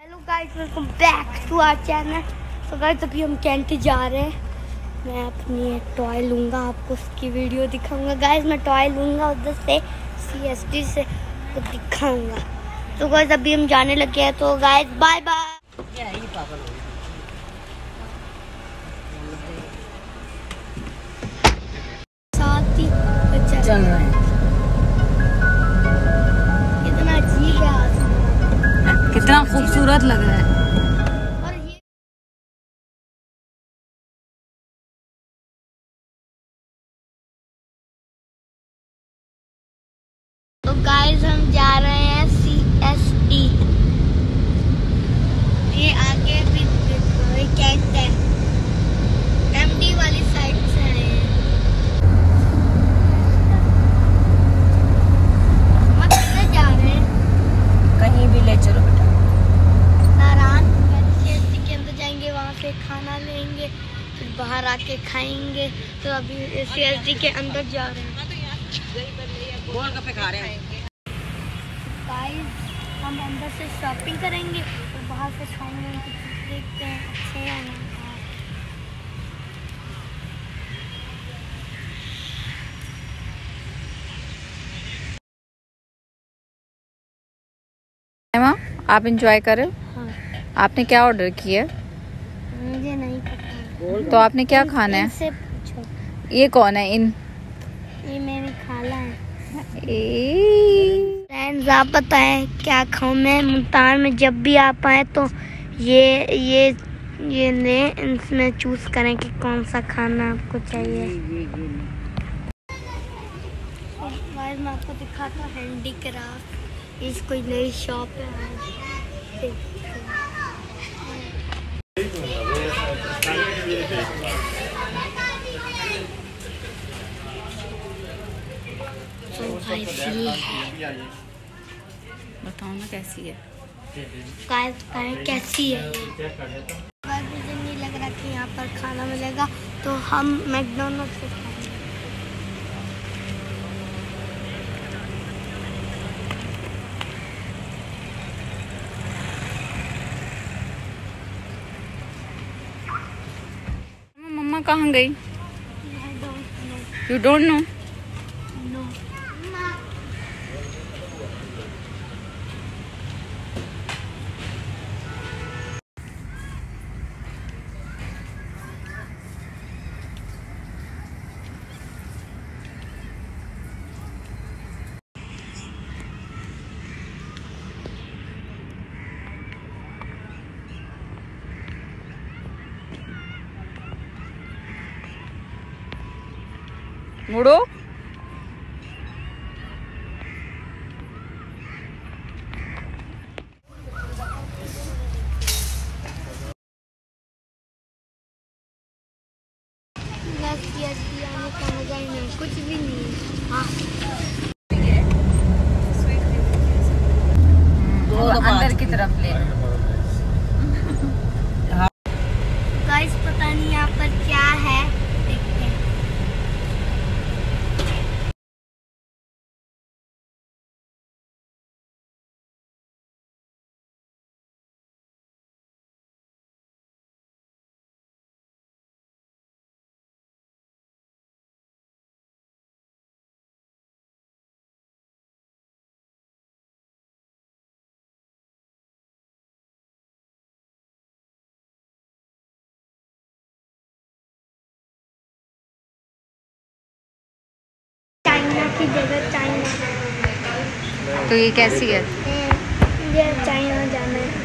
Hello guys, welcome back to our channel. तो guys अभी हम कैंटी जा रहे हैं। मैं अपनी एक टॉय लूँगा, आपको उसकी वीडियो दिखाऊंगा। गाइस मैं टॉय लूँगा उधर से CST से तो दिखाऊंगा। तो गाइस अभी हम जाने लगे हैं। तो गाइस बाय बाय। साथ ही चल रहे हैं। कितना अजीब है आसमान, कितना खूबसूरत लग रहा है। तो गाइस हम जा रहे हैं CST। ये आगे भी कैंट है, MD वाली साइड से आए हैं। हम किधर जा रहे हैं? कहीं भी ले चलो बेटा। नारायण CST के अंदर जाएंगे, वहाँ से खाना लेंगे, फिर बाहर आके खाएंगे। तो अभी CST के अंदर जा रहे हैं। गोलगप्पे खा रहे हैं। गाइस हम अंदर से शॉपिंग करेंगे और बाहर से खाएंगे। देखते हैं अच्छे हैं ना। आप इंजॉय करें। हाँ, आपने क्या ऑर्डर किया? मुझे नहीं पता। तो आपने क्या खाना है? इनसे पूछो। ये कौन है? ये मेरी खाला है। फ्रेंड्स आप बताएं क्या खाऊं मैं? मुल्तान में जब भी आप आए तो ये ले, इसमें चूज करें कि कौन सा खाना आपको चाहिए। गाइस मैं आपको दिखाता हूँ हैंडीक्राफ्ट। इस कोई नई शॉप है। तो गाइस ये है, बताओ ना कैसी है। गाइस बताएं कैसी है। गाइस मुझे नहीं लग रहा कि यहाँ पर खाना मिलेगा, तो हम मैकडोनल्ड से खाएंगे। मम्मा कहाँ गई? I don't know. You don't know? No. मुड़ो। CST आने का मजा ही नहीं, कुछ भी नहीं है। हाँ अंदर की तरफ ले। गाइस पता नहीं यहाँ पर क्या है, देखते हैं। चाइना की जगह चाइना। तो ये कैसी है? ये चाइना जाना है।